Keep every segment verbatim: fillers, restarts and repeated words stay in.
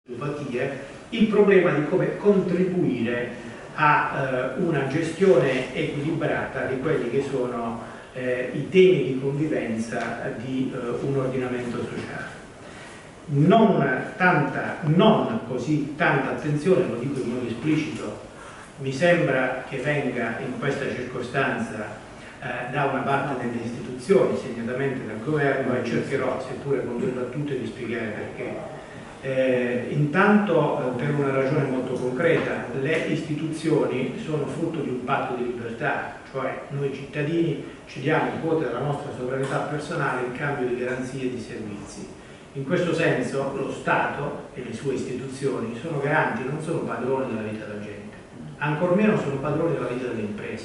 il problema di come contribuire a eh, una gestione equilibrata di quelli che sono eh, i temi di convivenza di eh, un ordinamento sociale. Non, tanta, non così tanta attenzione, lo dico in modo esplicito, mi sembra che venga in questa circostanza eh, da una parte delle istituzioni, segnatamente dal governo, e cercherò, seppure con due battute, di spiegare perché. Eh, intanto, eh, per una ragione molto concreta, le istituzioni sono frutto di un patto di libertà, cioè noi cittadini ci diamo quote della nostra sovranità personale in cambio di garanzie e di servizi. In questo senso lo Stato e le sue istituzioni sono garanti, non sono padroni della vita della gente, ancor meno sono padroni della vita delle imprese.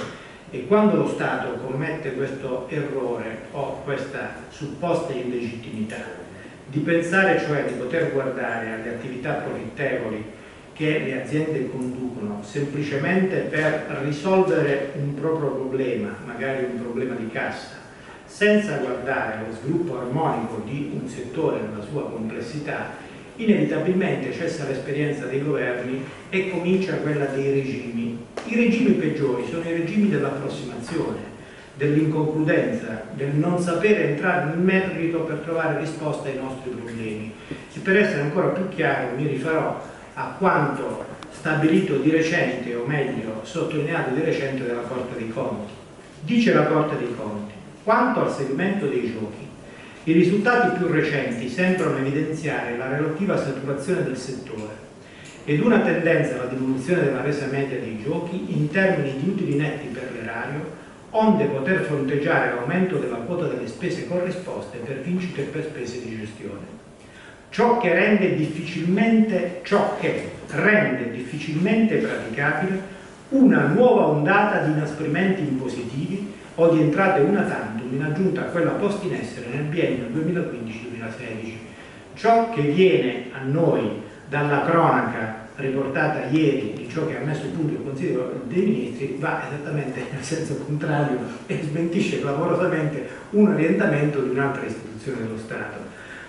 E quando lo Stato commette questo errore o questa supposta illegittimità di pensare, cioè, di poter guardare alle attività profittevoli che le aziende conducono semplicemente per risolvere un proprio problema, magari un problema di cassa, senza guardare allo sviluppo armonico di un settore nella sua complessità, inevitabilmente cessa l'esperienza dei governi e comincia quella dei regimi. I regimi peggiori sono i regimi dell'approssimazione, dell'inconcludenza, del non sapere entrare nel merito per trovare risposta ai nostri problemi. E per essere ancora più chiaro mi rifarò a quanto stabilito di recente, o meglio sottolineato di recente, dalla Corte dei Conti. Dice la Corte dei Conti: quanto al segmento dei giochi, i risultati più recenti sembrano evidenziare la relativa saturazione del settore ed una tendenza alla diminuzione della resa media dei giochi in termini di utili netti per l'erario, onde poter fronteggiare l'aumento della quota delle spese corrisposte per vincite e per spese di gestione. Ciò che rende difficilmente, ciò che rende difficilmente praticabile una nuova ondata di inasprimenti impositivi o di entrate una tantum in aggiunta a quella posta in essere nel biennio duemilaquindici duemilasedici. Ciò che viene a noi dalla cronaca riportata ieri di ciò che ha messo a punto il Consiglio dei Ministri va esattamente nel senso contrario e smentisce clamorosamente un orientamento di un'altra istituzione dello Stato.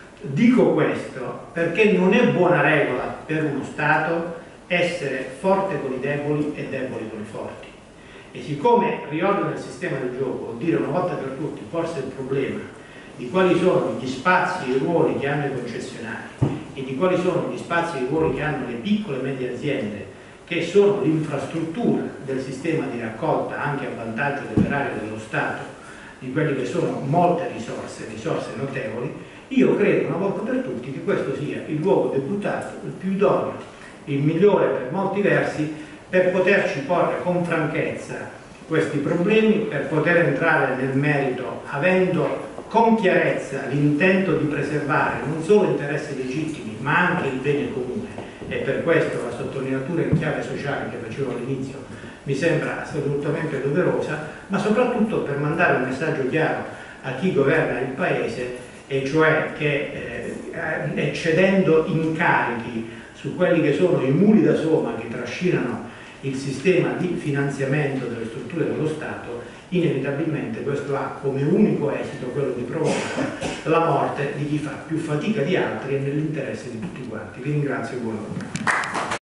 Dico questo perché non è buona regola per uno Stato essere forte con i deboli e deboli con i forti. E siccome riordino il sistema del gioco vuol dire una volta per tutti forse il problema di quali sono gli spazi e i ruoli che hanno i concessionari e di quali sono gli spazi e i ruoli che hanno le piccole e medie aziende, che sono l'infrastruttura del sistema di raccolta anche a vantaggio dell'erario dello Stato, di quelle che sono molte risorse, risorse notevoli, io credo una volta per tutti che questo sia il luogo deputato, il più idoneo, il migliore per molti versi, per poterci porre con franchezza questi problemi, per poter entrare nel merito avendo con chiarezza l'intento di preservare non solo interessi legittimi ma anche il bene comune, e per questo la sottolineatura in chiave sociale che facevo all'inizio mi sembra assolutamente doverosa, ma soprattutto per mandare un messaggio chiaro a chi governa il Paese, e cioè che eh, eccedendo incarichi su quelli che sono i muli da soma che trascinano il sistema di finanziamento delle strutture dello Stato, inevitabilmente questo ha come unico esito quello di provocare la morte di chi fa più fatica di altri e nell'interesse di tutti quanti. Vi ringrazio e buon lavoro.